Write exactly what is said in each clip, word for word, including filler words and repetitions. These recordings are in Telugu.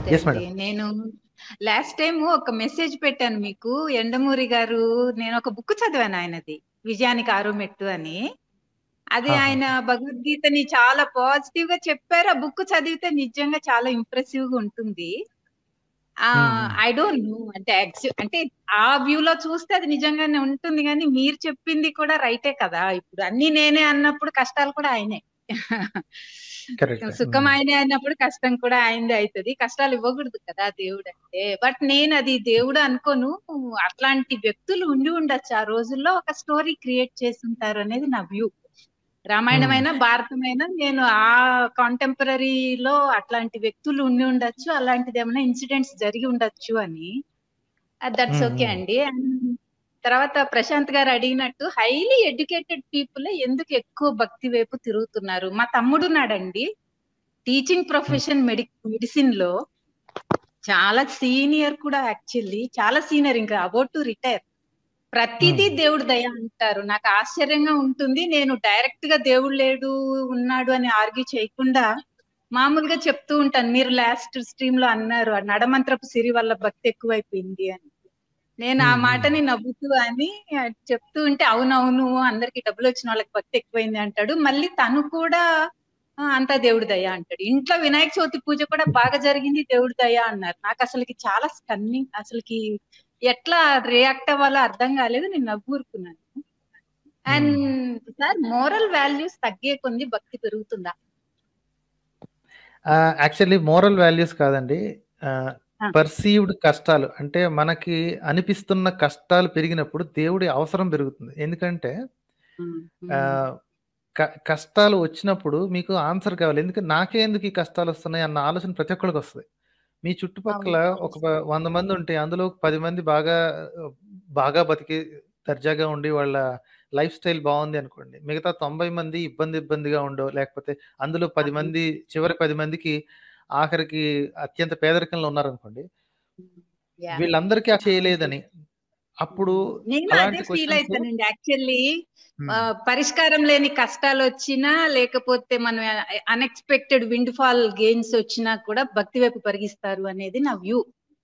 నమస్తే ఎస్ అండి. మేడం. నేను లాస్ట్ టైమ్ ఒక మెసేజ్ పెట్టాను మీకు. ఎండమూరి గారు నేను ఒక బుక్ చదివాను ఆయనది. 'విజయానికి ఆరో మెట్టు' అని. అది ఆహా. ఆయన భగవద్గీతని చాలా పాజిటివ్ గా చెప్పారు. ఆ బుక్ చదివితే నిజంగా చాలా ఇంప్రెసివ్ గా ఉంటుంది. ఆ um, um. I don't know అంటే యాక్చు- అంటే ఆ వ్యూ లో చూస్తే అది నిజంగానే ఉంటుంది, కానీ మీరు చెప్పింది కూడా రైటే కదా. ఇప్పుడు అన్ని నేనే అన్నప్పుడు కష్టాలు కూడా ఆయనే. కరెక్ట్. సుఖం ఆయనే అన్నప్పుడు కష్టం కూడా ఆయనదే అవుతుంది. కష్టాలు ఇవ్వకూడదు కదా దేవుడు అంటే. బట్ నేను అది దేవుడు అనుకోను. అట్లాంటి వ్యక్తులు ఉండి ఉండొచ్చు ఆ రోజుల్లో, ఒక స్టోరీ క్రియేట్ చేసి ఉంటారు అనేది నా వ్యూ. రామాయణమైనా భారతమైనా నేను ఆ కాంటెంపరీలో అట్లాంటి వ్యక్తులు ఉండి ఉండొచ్చు, అలాంటిది ఏమైనా ఇన్సిడెంట్స్ జరిగి ఉండొచ్చు అని. దట్స్ ఓకే అండి. And తర్వాత ప్రశాంత్ గారు అడిగినట్టు హైలీ ఎడ్యుకేటెడ్ పీపుల్ ఎందుకు ఎక్కువ భక్తి వైపు తిరుగుతున్నారు. మా తమ్ముడు ఉన్నాడండి, టీచింగ్ ప్రొఫెషన్ మెడి మెడిసిన్ లో చాలా సీనియర్ కూడా, యాక్చువల్లీ చాలా సీనియర్, ఇంకా అబౌట్ టు రిటైర్. ప్రతిదీ దేవుడు దయ అంటారు. నాకు ఆశ్చర్యంగా ఉంటుంది. నేను డైరెక్ట్ గా దేవుడు లేడు ఉన్నాడు అని ఆర్గ్యూ చేయకుండా మామూలుగా చెప్తూ ఉంటాను. మీరు లాస్ట్ స్ట్రీమ్ లో అన్నారు ఆ నడమంత్రపు సిరి వల్ల భక్తి ఎక్కువైపోయింది అని. నేను ఆ మాటని నవ్వుతూ అని చెప్తూ ఉంటే అవునవును అందరికి డబ్బులు వచ్చిన వాళ్ళకి భక్తి ఎక్కువైంది అంటాడు. మళ్ళీ తను కూడా "ఆ, అంతా దేవుడి దయ" అంటాడు. ఇంట్లో వినాయక చవితి పూజ కూడా బాగా జరిగింది, దేవుడి దయ అన్నారు. నాకు అసలుకి చాలా స్టన్నింగ్, అసలుకి ఎట్లా రియాక్ట్ అవ్వాలో అర్థం కాలేదు. నేను నవ్వురుకున్నాను. అండ్ సార్, మోరల్ వాల్యూస్ తగ్గే కొంది భక్తి పెరుగుతుందా? యాక్చువల్లీ మోరల్ వాల్యూస్ కాదండి, ఆ, పర్సీవ్డ్ కష్టాలు. అంటే మనకి అనిపిస్తున్న కష్టాలు పెరిగినప్పుడు దేవుడి అవసరం పెరుగుతుంది. ఎందుకంటే ఉమ్, ఆ, ఉమ్, క- కష్టాలు వచ్చినప్పుడు మీకు ఆన్సర్ కావాలి. ఎందుకంటే నాకే ఎందుకు ఈ కష్టాలు వస్తున్నాయి అన్న ఆలోచన ప్రతి ఒక్కరికి వస్తుంది. మీ చుట్టుపక్కల అవును, ఒక ప- వంద మంది ఉంటే అందులో పది మంది బాగా బాగా బతికి దర్జాగా ఉండి వాళ్ళ లైఫ్ స్టైల్ బాగుంది అనుకోండి, మిగతా తొంభై మంది ఇబ్బంది ఇబ్బందిగా ఉండో, లేకపోతే అందులో పది అవును. మంది చివరి పది మందికి ఆఖరికి అత్యంత పేదరికంలో ఉన్నారనుకోండి, యా, వీళ్ళందరికీ అది అవును. చేయలేదని అప్పుడు నేను అదే అలాంటి ఫీల్ క్వశ్చన్స్. అవుతానండి యాక్చువల్లీ. పరిష్కారం లేని కష్టాలు వచ్చినా, లేకపోతే మనం అన్ఎక్స్పెక్టెడ్ విండ్ ఫాల్ గెయిన్స్ వచ్చినా కూడా భక్తి వైపు పరిగిస్తారు అనేది నా వ్యూ.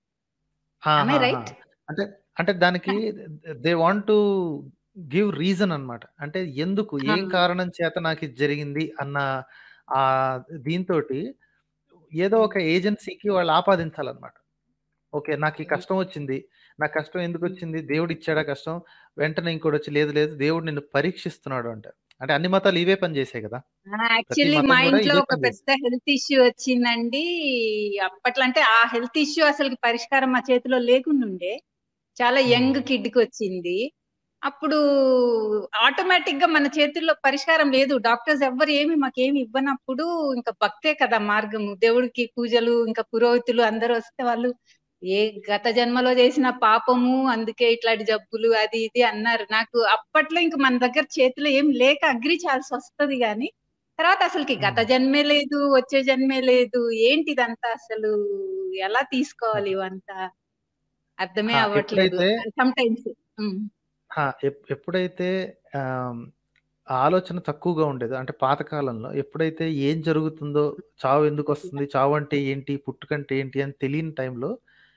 రైట్? అంటే అంటే దానికి they want to give reason అన్నమాట. అంటే ఎందుకు, ఏం కారణం చేత నాకు ఇది జరిగింది అన్న ఆ దీంతో ఏదో ఒక ఏజెన్సీకి వాళ్ళు ఆపాదించాలన్నమాట. ఓకే, నాకు ఈ కష్టం వచ్చింది, నా కష్టం ఎందుకు వచ్చింది, దేవుడు ఇచ్చాడా కష్టం, వెంటనే ఇంకోటి వచ్చి లేదు లేదు దేవుడు నిన్ను పరీక్షిస్తున్నాడు అంటారు. అంటే అన్ని మతాలు ఇవే పని చేసాయి కదా, ప్రతి యాక్చువల్లీ మతం మా కూడా ఇంట్లో ఇదే ఒక పని చేసింది. పెద్ద హెల్త్ ఇష్యూ వచ్చిందండి. అప్పట్లో అంటే ఆ హెల్త్ ఇష్యూ అసలు పరిష్కారం మా చేతిలో లేకుండా ఉండే, చాలా యంగ్ కిడ్ కి వచ్చింది. అప్పుడు ఆటోమేటిక్ గా మన చేతుల్లో పరిష్కారం లేదు, డాక్టర్స్ ఎవ్వరు ఏమి మాకేమి ఇవ్వనప్పుడు ఇంకా భక్తే కదా మార్గము. దేవుడికి పూజలు, ఇంకా పురోహితులు అందరూ వస్తే వాళ్ళు ఏ గత జన్మలో చేసిన పాపము అందుకే ఇట్లాంటి జబ్బులు అది ఇది అన్నారు. నాకు అప్పట్లో ఇంక మన దగ్గర చేతిలో ఏం లేక అగ్రి చేయాల్సి వస్తది గాని, తర్వాత అసలుకి గత జన్మే లేదు, వచ్చే జన్మే లేదు, ఏంటిదంతా అసలు ఎలా తీసుకోవాలి ఇవంతా అర్థమే హా, అవ్వట్లేదు ఎప్పుడైతే సమ్ టైమ్స్. హా, ఎప్- ఎప్పుడైతే ఆమ్, ఆ ఆలోచన తక్కువగా ఉండేది, అంటే పాతకాలంలో ఎప్పుడైతే ఏం జరుగుతుందో, చావు ఎందుకు వస్తుంది, చావు అంటే ఏంటి, పుట్టుకంటే ఏంటి అని తెలియని టైంలో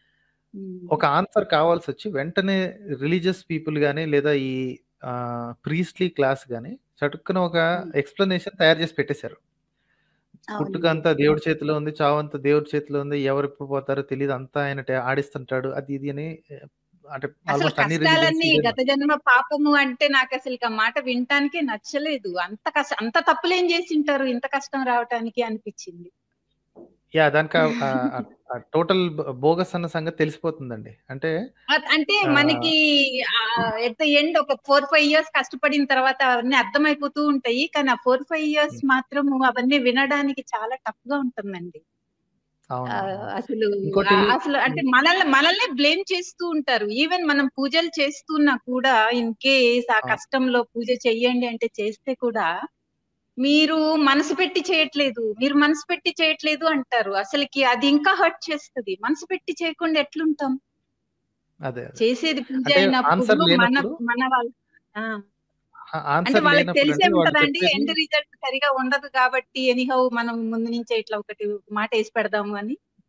ఒక ఆన్సర్ కావాల్సి వచ్చి వెంటనే రిలీజియస్ పీపుల్ కానీ లేదా ఈ ప్రీస్ట్లీ క్లాస్ కానీ చటుక్కున ఒక ఎక్స్ప్లెనేషన్ తయారు చేసి పెట్టేశారు. పుట్టుక అంతా దేవుడి చేతిలో ఉంది, చావు అంతా దేవుడి చేతిలో ఉంది, ఎవరు ఎప్పుడు పోతారో తెలియదు, అంతా ఆయన టే- ఆడిస్తుంటాడు, అది ఇది అని. అంటే అసలు ఆల్మోస్ట్ అన్ని రిలీజన్స్ కష్టాలన్నీ ఇదే. గత జన్మ పాపము అంటే నాకు అసలు ఆ మాట వినటానికే నచ్చలేదు. అంత కష్టం, అంత తప్పులేం చేసింటారు ఇంత కష్టం రావటానికి అనిపించింది. యా, దానికి టోటల్ బోగస్ అన్న సంగతి తెలిసిపోతుందండి. అంటే అ- అంటే ఆ, మనకి ఎట్ ద ఎండ్ ఒక ఫోర్ ఫైవ్ ఇయర్స్ కష్టపడిన తర్వాత అవన్నీ అర్థమైపోతూ ఉంటాయి, కానీ ఆ ఫోర్ ఫైవ్ ఇయర్స్ మాత్రం అవన్నీ వినడానికి చాలా టఫ్ గా ఉంటుందండి. ఆ, అవును అవును. అసలు ఇంకోటి ఆ- అసలు అంటే మనల్ని మనల్నే బ్లేమ్ చేస్తూ ఉంటారు. ఈవెన్ మనం పూజలు చేస్తున్నా కూడా, ఇన్ కేస్ ఆ ఆ, కష్టంలో పూజ చెయ్యండి అంటే చేస్తే కూడా మీరు మనసు పెట్టి చేయట్లేదు, మీరు మనసు పెట్టి చేయట్లేదు అంటారు. అసలుకి అది ఇంకా హర్ట్ చేస్తుంది. మనసు పెట్టి చేయకుండా ఎట్లుంటాం? అదే అదే చేసేది పూజ అంటే అయినప్పుడు ఆన్సర్ మన లేనప్పుడు, మన వాళ్ళ ఆ, అంటే ఆన్సర్ వాళ్ళకి లేనప్పుడు తెలిసే అండి వాళ్ళు ఉంటదండి చెప్పేది. ఎండ్ రిజల్ట్ సరిగా ఉండదు కాబట్టి ఎనీహౌ మనం ముందు నుంచే ఇట్లా ఒకటి మాట వేసి పెడదాము అని.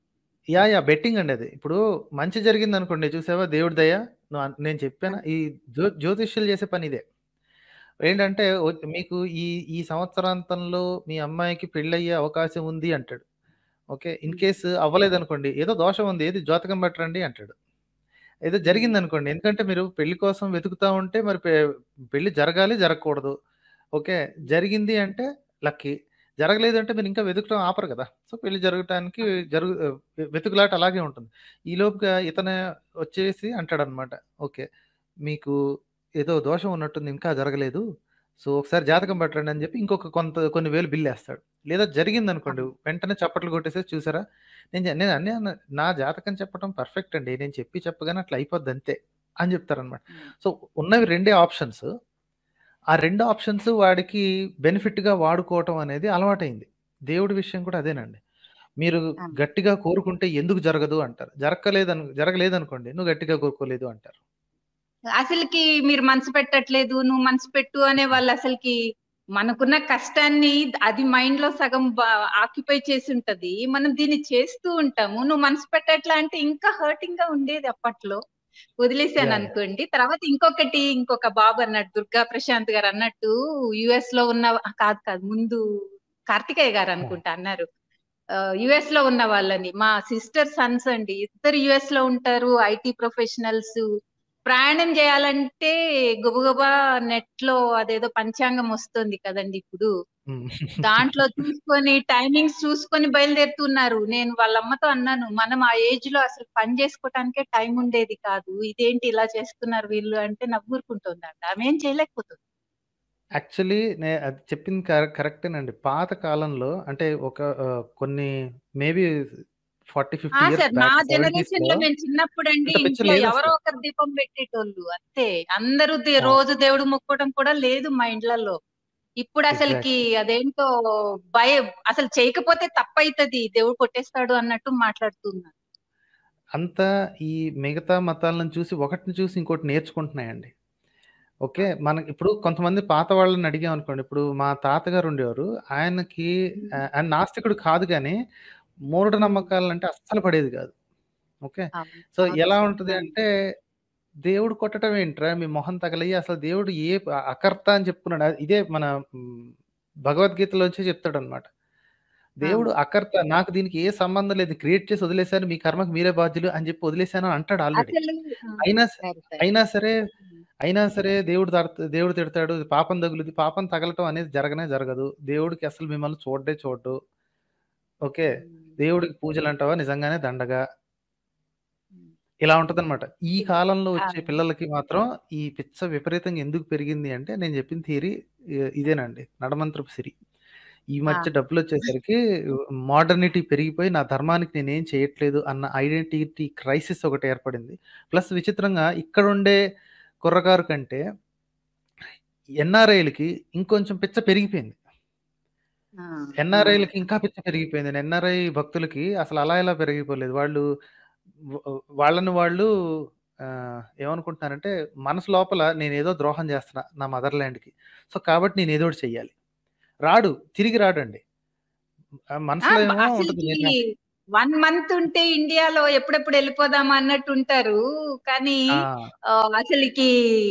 యా యా బెట్టింగ్ అండి అది. ఇప్పుడు మంచి జరిగింది అనుకోండి, చూసావా దేవుడి దయ, నువ్వు అన్- నేను చెప్పాను ఈ జ్యో జ్యోతిష్యులు చేసే పని ఇదే. ఏంటంటే ఒ- మీకు ఈ ఈ సంవత్సరాంతంలో మీ అమ్మాయికి పెళ్ళయ్యే అవకాశం ఉంది అంటాడు. ఓకే, ఇన్ కేసు అవ్వలేదు అనుకోండి, ఏదో దోషం ఉంది, ఏది జాతకం పెట్టరండి అంటాడు. ఏదో జరిగింది అనుకోండి, ఎందుకంటే మీరు పెళ్లి కోసం వెతుకుతా ఉంటే మరి పె- పెళ్లి జరగాలి జరగకూడదు. ఓకే, జరిగింది అంటే లక్కీ, జరగలేదు అంటే మీరు ఇంకా వెతుకడం ఆపరు కదా. సో పెళ్లి జరగటానికి జరుగు వె- వెతుకులాట అలాగే ఉంటుంది. ఈ లోపుగా ఇతను వచ్చేసి అంటాడనమాట, ఓకే మీకు ఏదో దోషం ఉన్నట్టుంది ఇంకా జరగలేదు, సో ఒకసారి జాతకం పట్టండి అని చెప్పి ఇంకొక కొంత కొన్ని వేలు బిల్లు వేస్తాడు. లేదా జరిగింది అనుకోండి, వెంటనే చప్పట్లు కొట్టేసేసి చూసారా, నేను జ- నేను అన్నీ అన్న నా జాతకం చెప్పడం పర్ఫెక్ట్ అండి, నేను చెప్పి చెప్పగానే అట్లా అయిపోద్ది అంతే అని చెప్తారనమాట. సో ఉన్నవి రెండే ఆప్షన్స్, ఆ రెండు ఆప్షన్స్ వాడికి బెనిఫిట్ గా వాడుకోవటం అనేది అలవాటైంది. దేవుడి విషయం కూడా అదేనండి. మీరు గట్టిగా కోరుకుంటే ఎందుకు జరగదు అంటారు, జరగలేదను జరగలేదనుకోండి నువ్వు గట్టిగా కోరుకోలేదు అంటారు. అసలుకి మీరు మనసు పెట్టట్లేదు, నువ్వు మనసు పెట్టు అనే వాళ్ళు అసలుకి మనకున్న కష్టాన్ని అది మైండ్ లో సగం ఆక్యుపై చేసి ఉంటది. మనం దీన్ని చేస్తూ ఉంటాము. నువ్వు మనసు పెట్టట్లా అంటే ఇంకా హర్టింగ్ గా ఉండేది అప్పట్లో. వదిలేసాను యా యా అనుకోండి. తర్వాత ఇంకొకటి ఇంకొక బాబు అన్నట్టు, దుర్గా ప్రశాంత్ గారు అన్నట్టు యుఎస్ లో ఉన్న, కాదు కాదు ముందు కార్తికేయ గారు అనుకుంటా అన్నారు, యుఎస్ లో ఉన్న వాళ్ళని, మా సిస్టర్ సన్స్ అండి, ఇద్దరు యుఎస్ లో ఉంటారు, ఐటీ ప్రొఫెషనల్స్. ప్రయాణం చేయాలంటే గబగబా నెట్ లో అదేదో పంచాంగం వస్తుంది కదండి ఇప్పుడు, ఉమ్. దాంట్లో చూసుకొని టైమింగ్స్ చూసుకొని బయలుదేరుతున్నారు. నేను వాళ్ళ అమ్మతో అన్నాను, మనం ఆ ఏజ్ లో అసలు పని చేసుకోవటానికే టైం ఉండేది కాదు, ఇదేంటి ఇలా చేస్తున్నారు వీళ్ళు అంటే నవ్వురుకుంటుందంట, ఆమె ఏం చేయలేకపోతుంది. యాక్చువల్లీ నే అది చెప్పింది కర కరెక్టేనండి. పాత కాలంలో అంటే ఒక ఆహ్, కొన్ని మేబీ నలభై, ఆ యాభై ఇయర్స్ సార్, నా బ్యాక్ జనరేషన్ సెవెంటీస్‌లో లో మేము చిన్నప్పుడు అండి ఇంత పిచ్చ ఇంట్లో ఎవరో లేదసలు. ఒకరు దీపం పెట్టేటోళ్ళు అంతే. అందరూ దే- ఆ! రోజు దేవుడు మొక్కడం కూడా లేదు మా ఇండ్లలో. ఇప్పుడు అసలుకి ఎగ్జాక్ట్‌లీ. అదేంటో భయం, అసలు చేయకపోతే తప్పైతది, దేవుడు కొట్టేస్తాడు అన్నట్టు మాట్లాడుతున్నారు. అంతా ఈ మిగతా మతాలను చూసి ఒకటిని చూసి ఇంకోటి నేర్చుకుంటున్నాయండి. ఓకే, మనకి ఇప్పుడు కొంతమంది పాత వాళ్ళని అడిగామనుకోండి, ఇప్పుడు మా తాతగారు ఉండేవారు. ఆయనకి ఆహ్, ఆయన నాస్తికుడు కాదు గానీ, మూఢనమ్మకాలంటే అస్సలు పడేది కాదు. ఓకే. అవును సో అవును ఎలా సార్. ఉంటది అంటే, దేవుడు కొట్టడం ఏంట్రా మీ మొహం తగలయ్యి, అసలు దేవుడు ఏ అ- అకర్త అని చెప్పుకున్నాడు. అది- ఇదే మన మ్, భగవద్గీతలోంచి చెప్తాడనమాట. దేవుడు అకర్త, నాకు దీనికి ఏ సంబంధం లేదు, క్రియేట్ చేసి వదిలేశాను, మీ కర్మకు మీరే బాధ్యులు అని చెప్పి వదిలేశాను అని అంటాడు ఆల్రెడీ. అసలు ఆ, అయినా స- సరే సరే. అయినా సరే అయినా సరే దేవుడు తడత- దేవుడు తిడతాడు, పాపం తగులుది, పాపం తగలటం అనేది జరగనే జరగదు, దేవుడికి అసలు మిమ్మల్ని చూడడే చూడ్డు. ఓకే, దేవుడికి పూజలు అంటావా నిజంగానే దండగా, ఇలా ఉంటదనమాట. ఈ కాలంలో ఆ, వచ్చే పిల్లలకి మాత్రం ఈ పిచ్చ విపరీతంగా ఎందుకు పెరిగింది అంటే, నేను చెప్పిన థియరీ ఇ ఇదేనండి. నడమంత్రపు సిరి. ఈ ఆ, మధ్య డబ్బులొచ్చేసరికి మోడర్నిటీ పెరిగిపోయి, నా ధర్మానికి నేనేం చేయట్లేదు అన్న ఐడెంటిటీ క్రైసిస్ ఒకటి ఏర్పడింది. ప్లస్ విచిత్రంగా ఇక్కడుండే కుర్రకారు కంటే ఎన్ఆర్ఐలకి ఇంకొంచెం పిచ్చ పెరిగిపోయింది. ఆ, ఆ, ఎన్ఆర్ఐలకి ఇంకా పిచ్చ పెరిగిపోయింది. ఎన్ఆర్ఐ భక్తులకి అసలు అలా ఎలా పెరిగిపోలేదు. వాళ్ళు వ వాళ్ళని వాళ్ళు ఆహ్, ఏమనుకుంటున్నారంటే, మనసు లోపల నేనేదో ద్రోహం చేస్తున్నా నా మదర్‌ల్యాండ్‌కి. సో, కాబట్టి నేనేదో ఒకటి చెయ్యాలి. రాడు. తిరిగి రాడండి. ఆహ్, ఆ, మనసులో బ- ఏమో ఉంటది. అసలుకి నేను వన్ మంత్ ఉంటే ఇండియాలో ఎప్పుడెప్పుడు వెళ్ళిపోదామా అన్నట్టు ఉంటారు. కానీ ఆ! ఆ, అసలుకి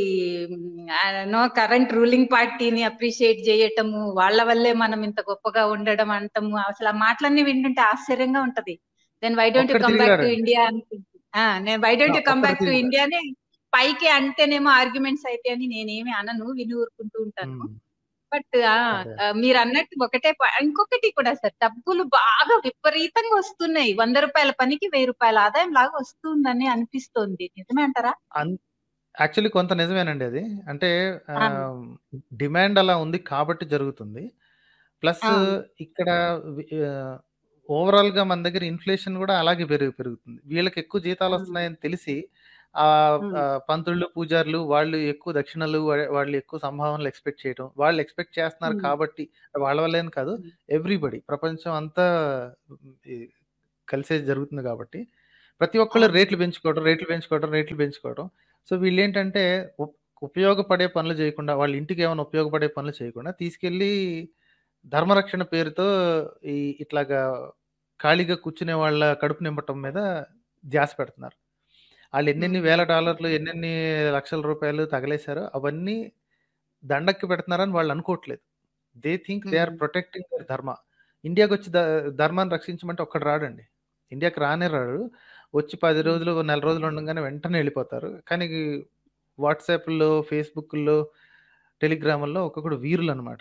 నో కరెంట్ రూలింగ్ పార్టీని అప్రిషియేట్ చేయటము, వాళ్ళ వల్లే మనం ఇంత గొప్పగా ఉండడం అంటము, అసలు ఆ మాటలన్నీ వింటుంటే ఆశ్చర్యంగా ఉంటది. దెన్ వై డోంట్ యు ఒక్కడు కమ్ తిరిగి బ్యాక్ టు రాడండి. ఇండియా అనుకుంటు, ఆ, నేను వై ఆ! డోంట్ యు కమ్ ఒక్కడు బ్యాక్ టు తిరిగి రాడు. ఇండియానే పైకి అంటేనేమో ఆర్గ్యుమెంట్స్ అయితే అని నేనేమి అనను, విని ఊరుకుంటూ ఉంటాను. హ్మ్. బట్ అదే. మీరు అన్నట్టు ఒకటే పా- ఇంకొకటి కూడా సార్, డబ్బులు బాగా విపరీతంగా వస్తున్నాయి. వంద రూపాయల పనికి వెయ్యి రూపాయల ఆదాయం లాగా వస్తుందని అనిపిస్తోంది. నిజమే అంటారా? అన్ యాక్చువల్లీ కొంత నిజమేనండి అది. అంటే ఆ, ఆహ్, డిమాండ్ అలా ఉంది కాబట్టి జరుగుతుంది. ప్లస్ ఆ, ఇక్కడ వి ఆహ్, ఓవరాల్‌గా మన దగ్గర ఇన్‌ఫ్లేషన్ గూడా అలాగే పెరుగు పెరుగుతుంది. వీళ్ళకి ఎక్కువ ఆ, జీతాలొస్తున్నాయని తెలిసి ఆహ్, ఉమ్, ఆహ్, పంతుళ్ళు, పూజారులు వాళ్ళు ఎక్కువ దక్షిణలు, వా వాళ్ళు ఎక్కువ సంభావనలు ఎక్స్‌పెక్ట్ చేయటం. వాళ్ళు ఎక్స్‌పెక్ట్ చేస్తున్నారు ఉమ్, కాబట్టి, వాళ్ళ వల్లే అని కాదు, ఉమ్, ఎవ్రీబడీ ప్రపంచం అంతా ఈ కలిసే జరుగుతుంది కాబట్టి, ప్రతి ఒక్కళ్ళు అవును. రేట్లు పెంచుకోవడం, రేట్లు పెంచుకోవడం, రేట్లు పెంచుకోవడం. సో, వీళ్ళేంటంటే ఉప్ ఉపయోగపడే పనులు చేయకుండా, వాళ్ళ ఇంటికేమైనా ఉపయోగపడే పనులు చేయకుండా తీసుకెళ్ళి ధర్మరక్షణ పేరుతో ఈ ఇట్లాగా ఖాళీగా కూర్చునే వాళ్ళ కడుపు నింపటం మీద ధ్యాస పెడుతున్నారు. వాళ్ళు ఎన్నెన్ని వేల డాలర్లు ఎన్నెన్ని లక్షల రూపాయలు తగలేశారో అవన్నీ దండక్కి పెడుతున్నారని వాళ్ళు అనుకోవట్లేదు. They think they are protecting their dharma. ఇండియాకి వచ్చి ద ధర్మాన్ని రక్షించమంటే ఒక్కడు రాడండి. ఇండియాకి రానే రాడు. వచ్చి పది రోజులు నెల రోజులు ఉండగానే వెంటనే వెళ్ళిపోతారు. కానీ వాట్సాప్లో ఫేస్బుక్లో టెలిగ్రామ్లో ఒక్కొక్కడు వీరులు అనమాట.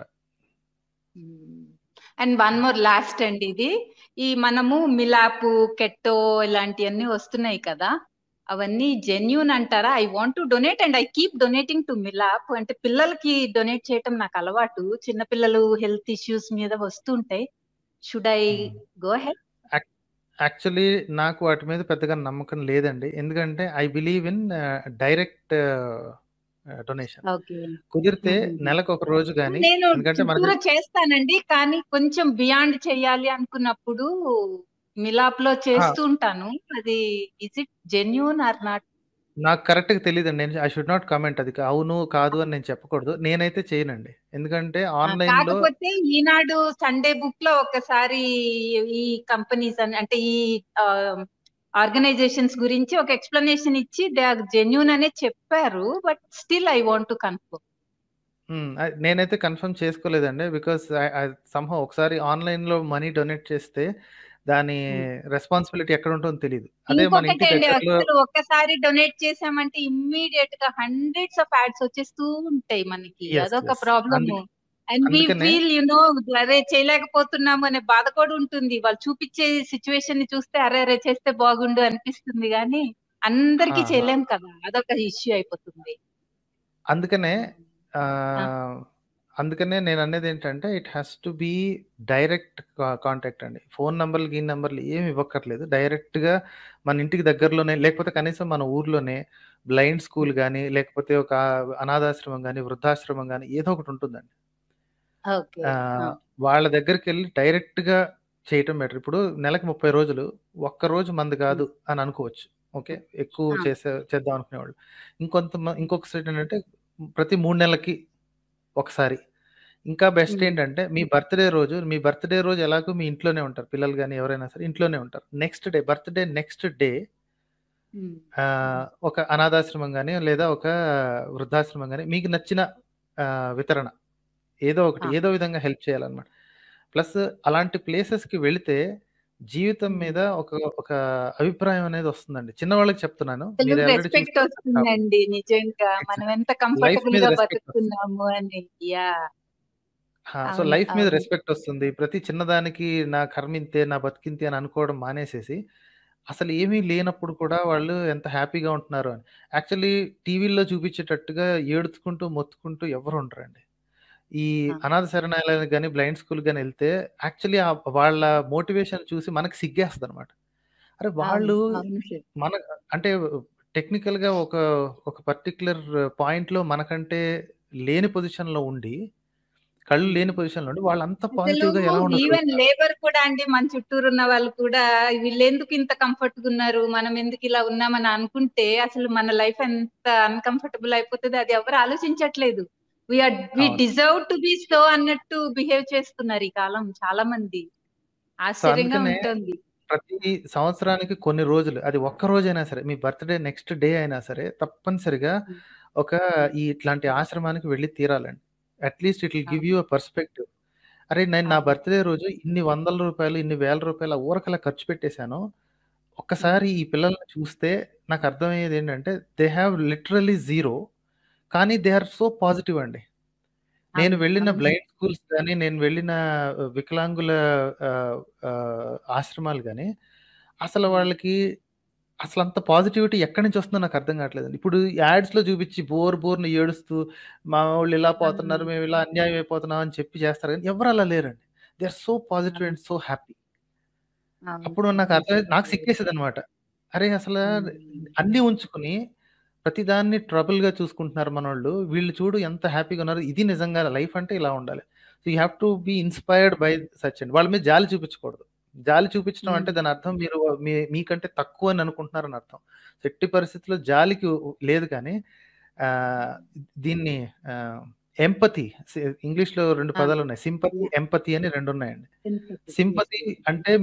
అండ్ వన్ మోర్ లాస్ట్ అండి, ఇది ఈ మనము మిలాపు కెట్టో ఇలాంటివన్నీ వస్తున్నాయి కదా, అవన్నీ జెన్యూన్ అంటారా? I want to donate and I keep donating to Milaap. అంటే పిల్లలకి డొనేట్ చేయటం నాకు అలవాటు. చిన్న పిల్లలు హెల్త్ ఇష్యూస్ మీద వస్తుంటాయి. Should I go head? Actually నాకు వాటి మీద పెద్దగా నమ్మకం లేదండి. ఎందుకంటే I believe in direct donation. కుదిరితే నెలకు ఒక రోజు కానీ, నేను ఎందుకంటే చిత్తూరు చేస్తానండి, కానీ కొంచెం బియాండ్ చేయాలి అనుకున్నప్పుడు మిలాప్ లో చేస్తూ ఉంటాను. అది is it genuine or not? నాకు కరెక్ట్గా తెలియదండి. నేను ఐ షుడ్ నాట్ కామెంట్. అది అవును కాదు అని నేను చెప్పకూడదు. నేనైతే చేయనండి. ఎందుకంటే ఆన్లైన్ లో కాకపోతే ఈనాడు సండే బుక్ లో ఒకసారి ఈ కంపెనీస్ అని అంటే ఈ ఆర్గనైజేషన్స్ గురించి ఒక ఎక్స్ప్లెనేషన్ ఇచ్చి దే ఆర్ జెన్యూన్ అనే చెప్పారు. But still I want to confirm. నేనైతే కన్ఫర్మ్ చేసుకోలేదండి. బికాస్ సంహౌ ఒకసారి ఆన్లైన్ లో మనీ డొనేట్ చేస్తే దాని రెస్పాన్సిబిలిటీ ఎక్కడ ఉంటుందో తెలియదు. అదే మన ఇంటి దగ్గరలో ఒక్కసారి డొనేట్ చేసామంటే ఇమ్మీడియట్ గా హండ్రెడ్స్ ఆఫ్ యాడ్స్ వచ్చేస్తూ ఉంటాయి మనకి. అదొక problem. And we feel you know అరే చేయలేకపోతున్నాము అనే బాధ కూడా ఉంటుంది. వాళ్ళు చూపించే సిచ్యువేషన్ ని చూస్తే అరే అరే చేస్తే బాగుండు అనిపిస్తుంది, కానీ అందరికి చేయలేం కదా, అదొక ఇష్యూ అయిపోతుంది. అందుకనే అందుకనే నేను అనేది ఏంటంటే it has to be direct contact అండి. ఫోన్ నంబర్లు ఈ నంబర్లు ఏమి ఇవ్వక్కర్లేదు. డైరెక్ట్ గా మన ఇంటికి దగ్గరలోనే, లేకపోతే కనీసం మన ఊర్లోనే బ్లైండ్ స్కూల్ కానీ, లేకపోతే ఒక అనాథాశ్రమం కానీ, వృద్ధాశ్రమం కానీ ఏదో ఒకటి ఉంటుందండి. వాళ్ళ దగ్గరికి వెళ్ళి డైరెక్ట్ గా చేయటం బెటర్. ఇప్పుడు నెలకు ముప్పై రోజులు ఒక్క రోజు మంది కాదు అని అనుకోవచ్చు. ఓకే, ఎక్కువ చేసే చేద్దాం అనుకునేవాళ్ళు. ఇంకొంత ఇంకొక సైడ్ ఏంటంటే ప్రతి మూడు నెలలకి ఒకసారి. ఇంకా బెస్ట్ ఏంటంటే మీ బర్త్డే రోజు మీ బర్త్డే రోజు ఎలాగో మీ ఇంట్లోనే ఉంటారు, పిల్లలు కానీ ఎవరైనా సరే ఇంట్లోనే ఉంటారు. Next day birthday next day ఒక అనాథాశ్రమం కానీ లేదా ఒక వృద్ధాశ్రమం కానీ మీకు నచ్చిన వితరణ ఏదో ఒకటి ఏదో విధంగా హెల్ప్ చేయాలన్నమాట. ప్లస్ అలాంటి ప్లేసెస్కి వెళితే జీవితం మీద ఒక ఒక అభిప్రాయం అనేది వస్తుందండి. చిన్నవాళ్ళకి చెప్తున్నాను, మీరు రెస్పెక్ట్ వస్తుందండి నిజంగా, మనం ఎంత కంఫర్టబుల్ గా బతుకుతున్నాము అని. సో లైఫ్ మీద రెస్పెక్ట్ వస్తుంది. ప్రతి చిన్నదానికి నా కర్మింతే నా బతికింతే అని అనుకోవడం మానేసేసి అసలు ఏమీ లేనప్పుడు కూడా వాళ్ళు ఎంత హ్యాపీగా ఉంటున్నారు అని. యాక్చువల్లీ టీవీల్లో చూపించేటట్టుగా ఏడుచుకుంటూ మొత్తుకుంటూ ఎవరు ఉండరండి. ఈ అనాథ శరణాలయాలకు కానీ బ్లైండ్ స్కూల్ కానీ వెళ్తే యాక్చువల్లీ వాళ్ళ మోటివేషన్ చూసి మనకి సిగ్గేస్తుంది అనమాట. అరే వాళ్ళు మన అంటే టెక్నికల్ గా ఒక ఒక పర్టికులర్ పాయింట్ లో మనకంటే లేని పొజిషన్ లో ఉండి, కళ్ళు లేని పొజిషన్ లో ఉండి వాళ్ళు అంత పాజిటివ్ గా ఎలా ఉండదు. ఈవెన్ లేబర్ కూడా అండి, మన చుట్టూరు ఉన్న వాళ్ళు కూడా వీళ్ళు ఎందుకు ఇంత కంఫర్ట్ గా ఉన్నారు, మనం ఎందుకు ఇలా ఉన్నామని అనుకుంటే అసలు మన లైఫ్ ఎంత అన్కంఫర్టబుల్ అయిపోతుంది, అది ఎవరు ఆలోచించట్లేదు. We are we deserve to be so అన్నట్టు బిహేవ్ చేస్తున్నారు ఈ కాలం చాలా మంది. ఆశ్చర్యంగా ఉంటుంది. ప్రతి సంవత్సరానికి కొన్ని రోజులు, అది ఒక్క రోజైనా సరే, మీ బర్త్డే నెక్స్ట్ డే అయినా సరే తప్పనిసరిగా ఒక ఈ ఇట్లాంటి ఆశ్రమానికి వెళ్ళి తీరాలండి. At least it will give you a perspective. అరే నేను నా బర్త్డే రోజు ఇన్ని వందల రూపాయలు ఇన్ని వేల రూపాయల ఊరకలా ఖర్చు పెట్టేశాను, ఒక్కసారి ఈ పిల్లల్ని చూస్తే నాకు అర్థమయ్యేది ఏంటంటే దే హ్యావ్ లిటరలీ జీరో, కానీ దే ఆర్ సో పాజిటివ్ అండి. నేను వెళ్ళిన బ్లైండ్ స్కూల్స్ కానీ, నేను వెళ్ళిన వికలాంగుల ఆశ్రమాలు కానీ అసలు వాళ్ళకి అసలు అంత పాజిటివిటీ ఎక్కడి నుంచి వస్తుందో నాకు అర్థం కావట్లేదండి. ఇప్పుడు యాడ్స్ లో చూపించి బోర్ బోర్ని ఏడుస్తూ మా వాళ్ళు ఇలా పోతున్నారు, మేము ఇలా అన్యాయం అయిపోతున్నాం అని చెప్పి చేస్తారు, కానీ ఎవరు అలా లేరండి. They are so positive and so happy. అప్పుడు నాకు అర్థం నాకు సిగ్గేసేది అనమాట. అరే అసలు అన్ని ఉంచుకుని ప్రతిదాన్ని ట్రబుల్ గా చూసుకుంటున్నారు మనోళ్ళు, వీళ్ళు చూడు ఎంత హ్యాపీగా ఉన్నారు. ఇది నిజంగా లైఫ్ అంటే ఇలా ఉండాలి. So you have to be inspired by such and వాళ్ళ మీద జాలి చూపించకూడదు. జాలి చూపించడం అంటే దాని అర్థం మీరు మీ మీకంటే తక్కువ అని అనుకుంటున్నారని అర్థం. ఎట్టి పరిస్థితుల్లో జాలికి లేదు, కానీ ఆ దీన్ని ఎంపతి, ఇంగ్లీష్ లో రెండు పదాలు ఉన్నాయి, సింపతి ఎంపతి అని రెండు ఉన్నాయండి. సింపతి అంటే మీరు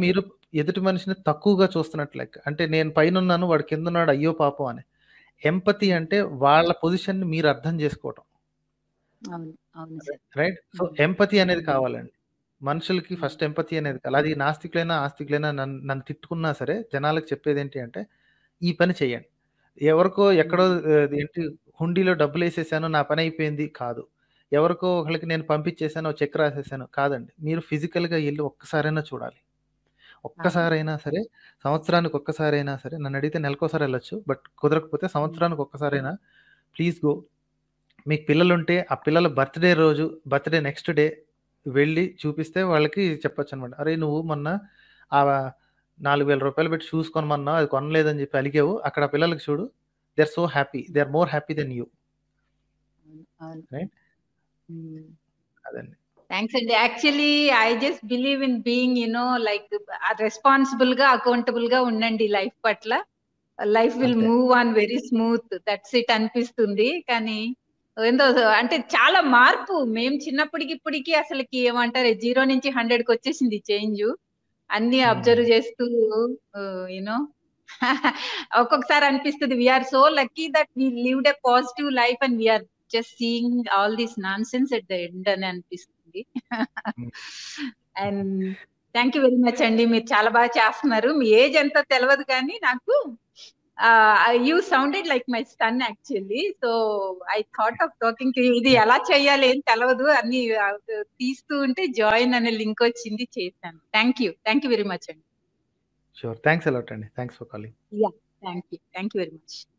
ఎదుటి మనిషిని తక్కువగా చూస్తున్నట్టు లెక్క. అంటే నేను పైనున్నాను, వాడు కిందున్నాడు, అయ్యో పాపం అని. ఎంపతి అంటే వాళ్ళ పొజిషన్‌ని మీరు అర్థం చేసుకోవటం. అవును. అవును sir. Right? So, hmm. Empathy అనేది హ్మ్. కావాలండి. మనుషులకి హ్మ్. ఫస్ట్ ఎంపతి అనేది కావాలి. అది నాస్తికులైనా, ఆస్తికులైనా నన్ను నన్ను తిట్టుకున్నా సరే జనాలకి చెప్పేదేంటి అంటే, ఈ పని చేయండి. ఎవరికో ఎక్కడో హ్మ్. ఆహ్, ఏంటి హుండీలో డబ్బులేసేసాను, నా పనయిపోయింది కాదు. ఎవరికో ఒకళ్ళకి నేను పంపించేసాను, ఓ చెక్ రాసేసాను కాదండి. మీరు ఫిజికల్‌గా ఎళ్లి ఒక్కసారైనా చూడాలి. అవును. ఒక్కసారైనా సరే, సంవత్సరానికి ఒక్కసారైనా సరే, నన్నడిగితే నెలకోసారి ఎళ్ళొచ్చు. బట్ కుదరకపోతే హ్మ్. సంవత్సరానికి ఒక్కసారైనా ప్లీజ్ గో. మీకు పిల్లలుంటే ఆ పిల్లల బర్త్‌డే రోజు, బర్త్‌డే నెక్స్ట్ డే వెళ్ళి చూపిస్తే వాళ్ళకి చెప్పొచ్చనమాట. "అరేయ్! నువ్వు మొన్న ఆహ్, రూ. నాలుగు వేలు పెట్టి షూస్ కొనమన్నావు. అది కొనలేదని చెప్పి అలిగావు. అక్కడ ఆ పిల్లలకి చూడు. They are so happy. They are more happy then you." అవును. అవును. రైట్? హ్మ్. అదండి. థాంక్స్ అండి. Actually I just believe in being you know like రెస్పాన్సిబుల్‌గా, అకౌంటబుల్‌గా ఉండండి లైఫ్ పట్ల. లైఫ్ విల్ అంతే. Move on very smooth. That's it అనిపిస్తుంది. కానీ ఏందో అంటే చాలా మార్పు. మేము చిన్నప్పటికి ఇప్పటికి అసలకి ఏమంటారు జీరో నుంచి వందకి వచ్చేసింది చేంజు. అన్నీ హ్మ్. అబ్జర్వ్ చేస్తూ ఆహ్, యూ నో ఒక్కొక్కసారి అనిపిస్తది we are so lucky that we lived a positive life and we are just seeing all this nonsense at the end అని అనిపిస్తుంది. Hmm. And thank you very much అండి. మీరు చాలా బాగా చేస్తున్నారు. మీ ఏజ్ ఎంతో తెలవదు కానీ నాకు ah, you sounded like my son actually. So, I thought of talking to you. ఇది ఎలా చేయాలి ఏం తెలవదు. అన్ని ఆహ్, తీస్తూ ఉంటే జాయిన్ అనే లింక్ వచ్చింది చేశాను. Thank you. Thank you very much అండి. షూర్. థాంక్స్ ఎ లాట్ అండి. Thanks for calling. Yeah! Thank you. Thank you very much.